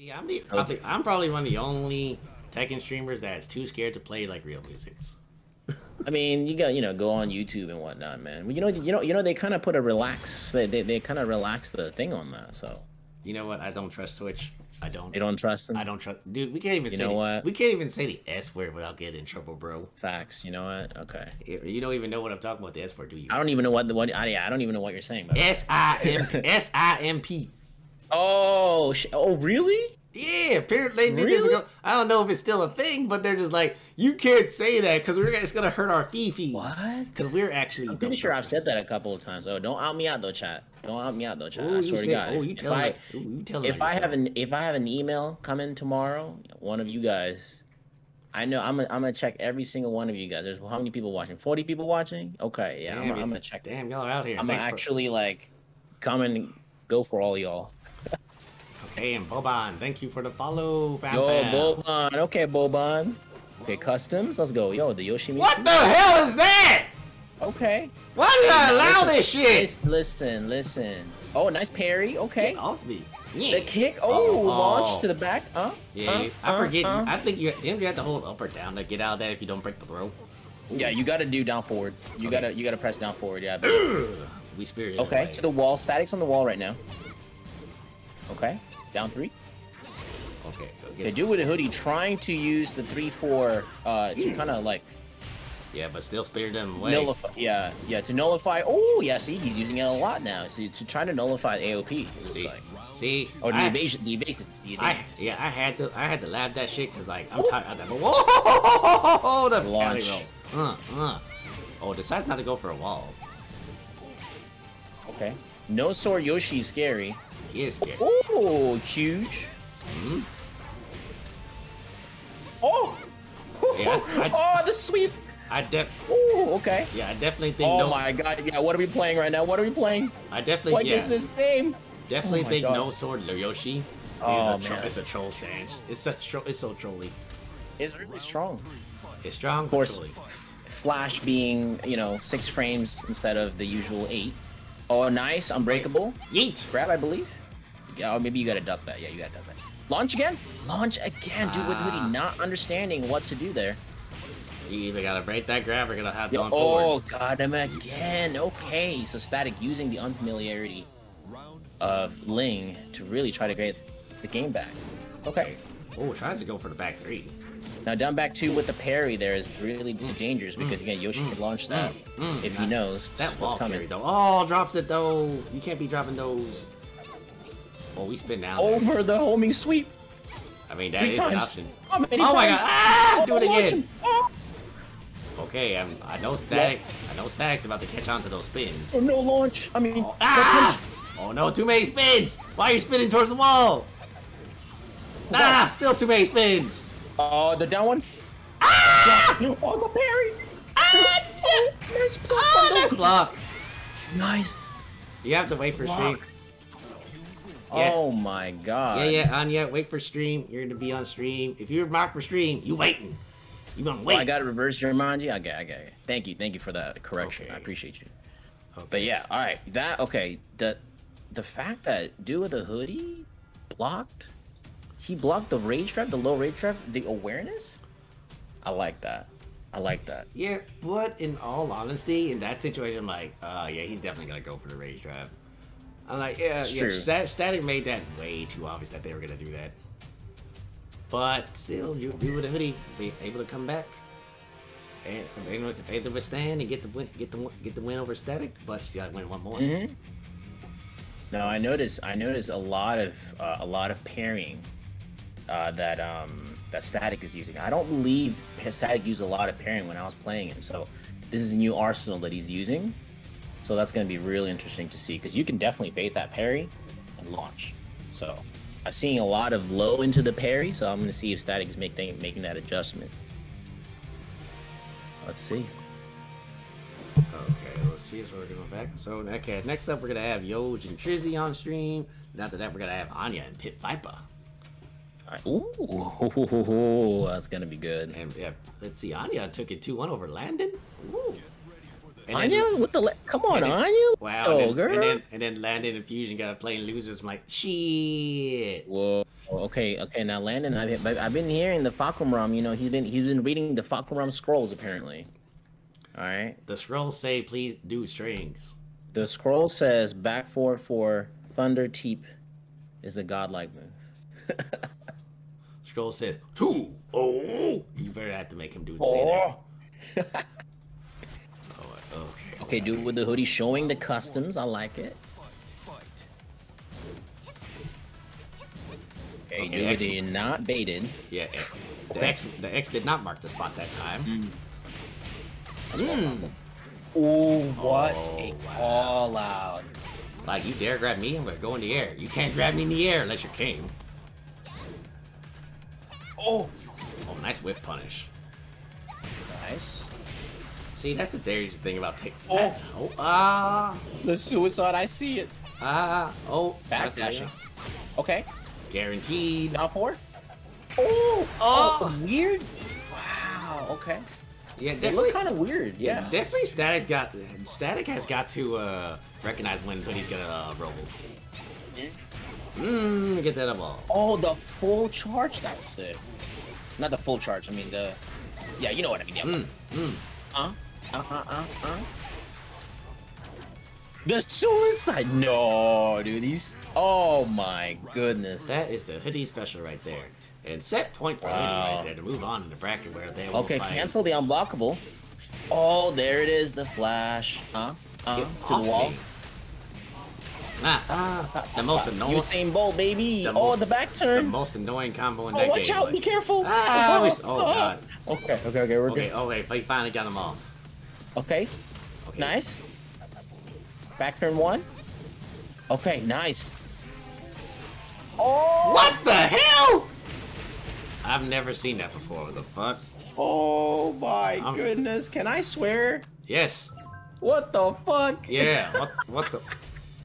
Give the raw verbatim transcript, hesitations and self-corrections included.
Yeah, I'm, the, I'm, the, I'm probably one of the only Tekken streamers that's too scared to play like real music. I mean, you got you know go on YouTube and whatnot, man. You know, you know, you know, they kind of put a relax. They they, they kind of relax the thing on that. So you know what? I don't trust Twitch. I don't. You don't trust them? I don't trust. Dude, we can't even. You say know the, what? We can't even say the S word without getting in trouble, bro. Facts. You know what? Okay. You don't even know what I'm talking about the S word, do you? I don't even know what the what. I, yeah, I don't even know what you're saying. S I M S I M P. Oh, sh oh, really? Yeah, apparently they did really? this ago. I don't know if it's still a thing, but they're just like, you can't say that because we're it's gonna hurt our fee-fees. What? Because we're actually. I'm pretty sure I've said that a couple of times. Oh, don't out me out though, chat. Don't out me out though, chat. Ooh, I swear to God. Oh, you tell I, you tell If I have an if I have an email coming tomorrow, one of you guys, I know I'm gonna I'm gonna check every single one of you guys. There's how many people watching? forty people watching? Okay, yeah, damn, I'm, I'm gonna check. Damn, y'all are out here. I'm gonna actually for... like come and go for all y'all. Okay, and Boban, thank you for the follow. Fam Yo, fam. Boban. Okay, Boban. Okay, customs. Let's go. Yo, the Yoshi. What the hell is that? Okay. Why did I allow listen, this shit? Listen, listen. Oh, nice parry. Okay. Get off me. Yeah. The kick. Oh, oh, launch oh. to the back. Huh? Yeah, uh, I forget. Uh, I think you, you have to hold up or down to get out of that if you don't break the throw. Yeah, you gotta do down forward. You okay. gotta you gotta press down forward. Yeah. We spirit. Okay, to the wall. Static's on the wall right now. Okay. Down three. Okay. They do with a hoodie, trying to use the three four uh, to kind of like. Yeah, but still spirit them away. Nullify. Yeah, yeah, to nullify. Oh, yeah. See, he's using it a lot now. See, to try to nullify A O P. It see, like. see. Oh, the I, evasion, the evasion, the evasion. I, yeah, I had to, I had to lab that shit because like I'm tired of that. Whoa! The launch. Uh, uh. Oh, decides not to go for a wall. Okay. No sword Yoshi is scary. He is scary. Oh, huge. Hmm. Oh! Yeah, I, oh, the sweep! I def. Oh, okay. Yeah, I definitely think. Oh no, my God! Yeah, what are we playing right now? What are we playing? I definitely. What yeah, is this game? Definitely oh think God. no sword Yoshi. Oh, is a man. It's a troll stance. It's such. Tro it's so trolly. It's really strong. It's strong. Of course, Flash being you know six frames instead of the usual eight. Oh, nice, unbreakable. Yeet. Grab, I believe. Yeah, or maybe you gotta duck that. Yeah, you gotta duck that. Launch again? Launch again, dude. With Hoodie not understanding what to do there. You either gotta break that grab or gonna have Yo, going oh, forward. Oh, got him again. Okay, so Static using the unfamiliarity of Ling to really try to get the game back. Okay. Oh, tries to go for the back three. Now down back two with the parry there is really mm, dangerous because mm, again Yoshi mm, can launch that mm, if not, he knows that wall what's coming. Carry, though. Oh, drops it though. You can't be dropping those. Oh, we spin down over there. the homing sweep. I mean that Three is times. an option. Oh, oh times? my God! Ah, oh, do it again. Oh. Okay, I'm, I know Static. Yeah. I know Static's about to catch on to those spins. Oh no launch! I mean, oh, ah! Oh no, too many spins! Why are you spinning towards the wall? Ah, still too many spins. Oh, uh, the down one. Ah! Oh, the parry! Ah! Oh, nice block! Oh, nice block! Nice. You have to wait for block. stream. Yeah. Oh my God. Yeah, yeah, Anya, wait for stream. You're gonna be on stream. If you're marked for stream, you waiting. You gonna wait. Oh, I got to reverse Jumanji. Okay, okay. Thank you, thank you for that correction. Okay. I appreciate you. Okay. But yeah, all right. That okay. The the fact that dude with the hoodie blocked, he blocked the rage trap, the low rage trap, the awareness. I like that. I like that. Yeah, but in all honesty, in that situation, I'm like, uh, yeah, he's definitely gonna go for the rage trap. I'm like, yeah, it's yeah. Stat Static made that way too obvious that they were gonna do that. But still, you do with a hoodie, be able to come back and able to withstand and get the win, get the get the win over Static, but still gotta win one more. Mm-hmm. Now I noticed, I noticed a lot of uh, a lot of pairing uh, that um, that Static is using. I don't believe Static used a lot of pairing when I was playing him, so this is a new arsenal that he's using. So that's going to be really interesting to see because you can definitely bait that parry and launch. So I've seen a lot of low into the parry, so I'm going to see if Static is making making that adjustment. Let's see. Okay, let's see as we're going back. So okay, next up we're going to have Yoj and Trizzy on stream. And after that we're going to have Anya and Pit Viper. Right. Ooh, that's going to be good. And yeah, let's see. Anya took it two one over Landon. Ooh. And Anya then, with the le come on, then, Anya. Wow, oh, and then, girl. And then and then Landon and Fusion got playing losers. I'm like, shit. Whoa, Oh, okay, okay. Now, Landon, I've I've been hearing the Fakumram. You know, he's been he's been reading the Fakumram scrolls apparently. All right. The scrolls say, "Please do strings." The scroll says back four four Thunder Teep is a godlike move. Scroll says two. Oh, you better have to make him do the oh. Say that. Oh, okay. Okay, dude with the hoodie showing the customs. I like it. Okay, dude with the not baited. Yeah, the okay. X the X did not mark the spot that time. Mm. Mm. Ooh, what oh, a call out. Like, you dare grab me, I'm gonna go in the air. You can't grab me in the air unless you're king. Oh! Oh, nice whip punish. Nice. See, that's the dangerous thing about taking. Oh! Oh, ah! Uh, the suicide, I see it. Ah, uh, oh. Backdashing. Okay. Guaranteed. Down four. Oh! Oh! Oh, weird. Wow, okay. Yeah, they look kind of weird. Yeah. yeah, definitely. Static got Static has got to uh, recognize when Hoodie's gonna uh, roll. Mmm, get that up ball. Oh, the full charge. That's sick. Not the full charge. I mean the. Yeah, you know what I mean. Yeah. Mm, mm. Uh, uh, uh, uh, uh. The suicide. No, dude. These. Oh my goodness. That is the Hoodie special right there. And set point for wow. Hoodie right there to move on in the bracket where they will Okay, fight. Cancel the unblockable. Oh, there it is, the flash. Huh? Uh, Get to the wall. Me. Ah, ah, the most annoying. Usain Bolt, baby. The oh, most, the back turn. The most annoying combo in oh, that watch game. Watch out, be careful. Ah, oh, we, oh, God. Okay, okay, okay, we're okay, good. Okay, okay, he finally got him off. Okay. Okay. Nice. Back turn one. Okay, nice. Oh! What the hell? I've never seen that before. What the fuck? Oh my I'm... goodness! Can I swear? Yes. What the fuck? Yeah. What? What the?